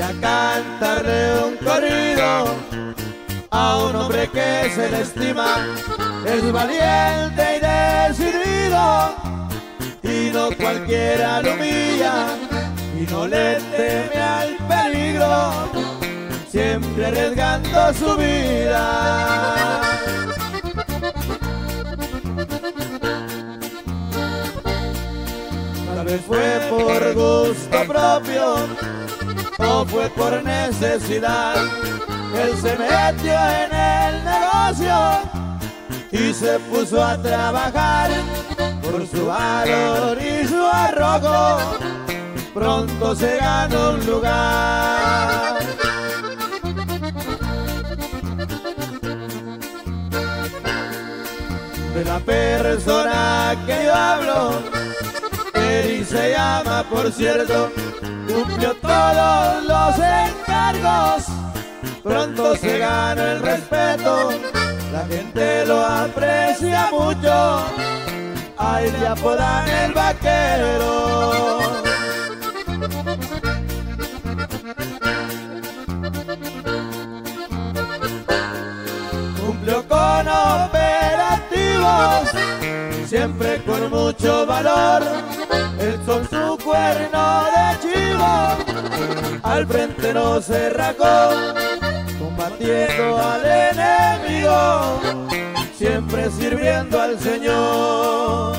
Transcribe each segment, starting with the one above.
a cantarle un corrido a un hombre que se le estima, es valiente y decidido, y no cualquiera lo humilla, y no le teme al peligro, siempre arriesgando su vida. Tal vez fue por gusto propio o fue por necesidad, él se metió en el negocio y se puso a trabajar. Por su valor y su arrojo pronto se ganó un lugar. De la persona que yo hablo, Eri se llama, por cierto, cumplió todos los encargos, pronto se ganó el respeto, la gente lo aprecia mucho, ahí le apodan el vaquero. Cumplió con operativos, siempre con mucho valor, él con su cuerno de chivo, al frente no se rajó, combatiendo al enemigo, siempre sirviendo al Señor.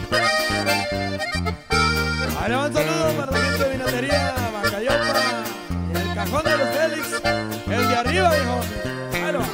Ahí va un saludo para la gente de Vinatería Bacayopa y el Cajón de los Félix, el de arriba, hijo. Ahí va.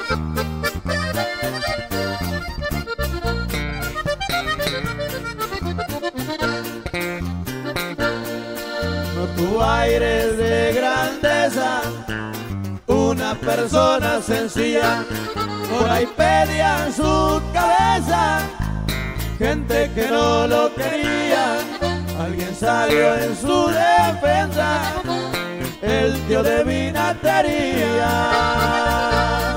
No tuvo aires de grandeza, una persona sencilla, por ahí pedían su cabeza, gente que no lo quería, alguien salió en su defensa, el tío de Vinatería.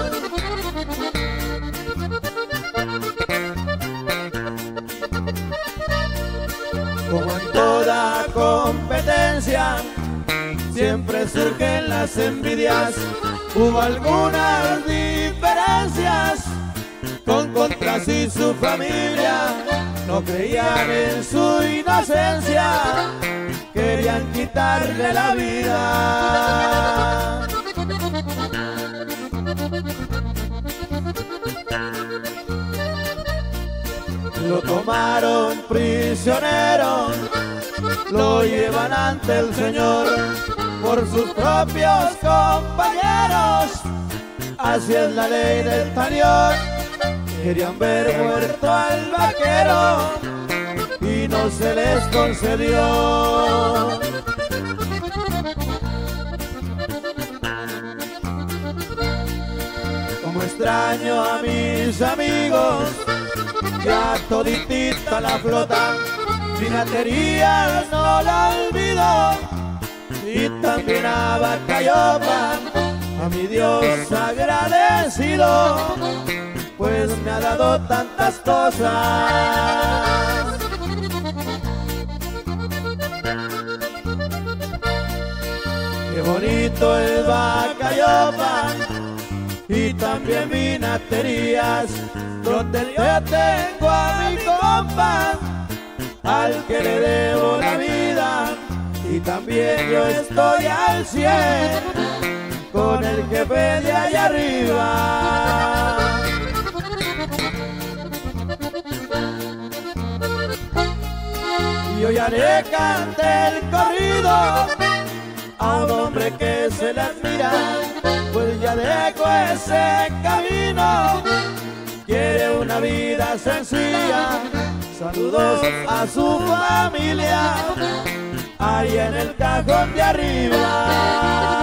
Como en toda competencia, siempre surgen las envidias, hubo algunas diferencias, con Contras y su familia, no creían en su inocencia, querían quitarle la vida. Lo tomaron prisionero, lo llevan ante el Señor, por sus propios compañeros, así es la ley del talión. Querían ver muerto al vaquero y no se les concedió. Como extraño a mis amigos, ya toditita la flota, Vinatería no la olvido, y también a Bacayopa, a mi Dios agradecido, pues me ha dado tantas cosas. Qué bonito es Bacayopa y también Vinaterías, donde yo tengo a mi compa, al que le debo la vida, y también yo estoy al 100 con el jefe de allá arriba. Yo ya le canté el corrido a un hombre que se le admira, pues ya dejó ese camino, quiere una vida sencilla. Saludos a su familia, ahí en el cajón de arriba.